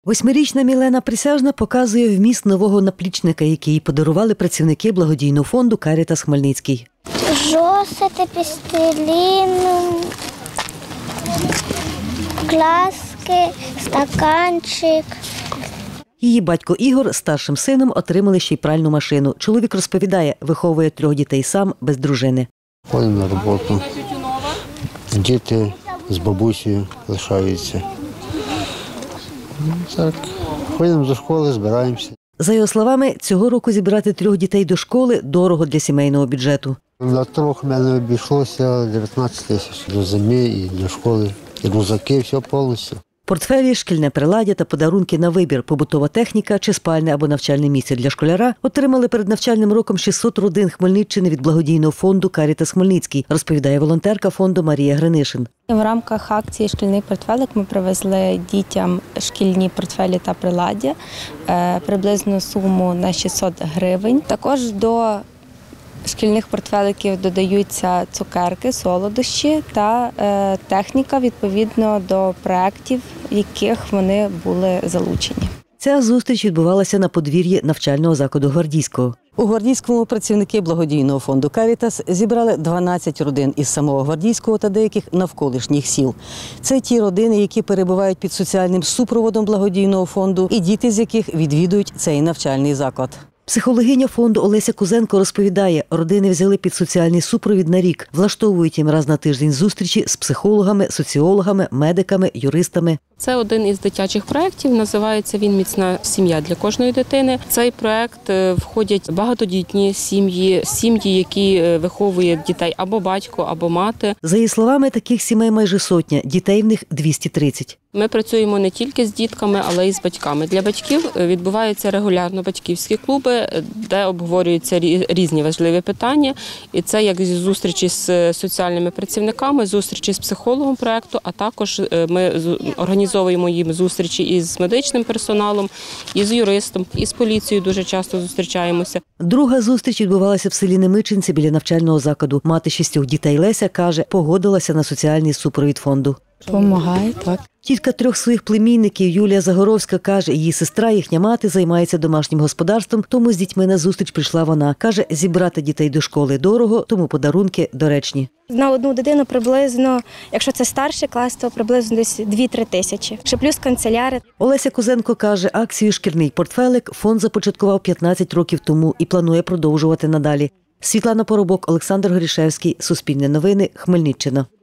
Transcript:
8-річна Мілена Присяжна показує вміст нового наплічника, який їй подарували працівники благодійного фонду «Карітас Хмельницький». Жосити, пластилін, класки, стаканчик. Її батько Ігор з старшим сином отримали ще й пральну машину. Чоловік розповідає, виховує 3 дітей сам, без дружини. Ходимо на роботу. Діти з бабусею лишаються. Так, ходимо до школи, збираємося. За його словами, цього року зібрати 3 дітей до школи дорого для сімейного бюджету. На 3 в мене обійшлося 19 тисяч. До зими і до школи, і рюкзаки, все повністю. Портфелі, шкільне приладдя та подарунки на вибір, побутова техніка чи спальне або навчальне місце для школяра отримали перед навчальним роком 600 родин Хмельниччини від благодійного фонду «Карітас Хмельницький», розповідає волонтерка фонду Марія Гринишин. В рамках акції «Шкільний портфелик» ми привезли дітям шкільні портфелі та приладдя, приблизно суму на 600 гривень. Також до шкільних портфеликів додаються цукерки, солодощі та техніка відповідно до проєктів, в яких вони були залучені. Ця зустріч відбувалася на подвір'ї навчального закладу Гвардійського. У Гвардійському працівники благодійного фонду «Карітас» зібрали 12 родин із самого Гвардійського та деяких навколишніх сіл. Це ті родини, які перебувають під соціальним супроводом благодійного фонду і діти, з яких відвідують цей навчальний заклад. Психологиня фонду Олеся Кузенко розповідає, родини взяли під соціальний супровід на рік, влаштовують їм раз на тиждень зустрічі з психологами, соціологами, медиками, юристами. Це один із дитячих проєктів, називається він «Міцна сім'я для кожної дитини». В цей проєкт входять багатодітні сім'ї, які виховує дітей або батько, або мати. За її словами, таких сімей майже 100, дітей в них 230. Ми працюємо не тільки з дітками, але й з батьками. Для батьків відбуваються регулярно батьківські клуби, де обговорюються різні важливі питання. І це як зустрічі з соціальними працівниками, зустрічі з психологом проєкту, а також ми організовуємо їм зустрічі із медичним персоналом, із юристом, із поліцією дуже часто зустрічаємося. Друга зустріч відбувалася в селі Немичинці біля навчального закладу. Мати 6 дітей Леся, каже, погодилася на соціальний супровід фонду. Помагає, так. Тітка 3 своїх племінників Юлія Загоровська каже, її сестра, їхня мати займається домашнім господарством, тому з дітьми на зустріч прийшла вона. Каже, зібрати дітей до школи дорого, тому подарунки доречні. На одну дитину приблизно, якщо це старший клас, то приблизно десь 2-3 тисячі. Ще плюс канцеляри. Олеся Кузенко каже, акцію «Шкільний портфелик» фонд започаткував 15 років тому і планує продовжувати надалі. Світлана Поробок, Олександр Горішевський, Суспільне новини, Хмельниччина.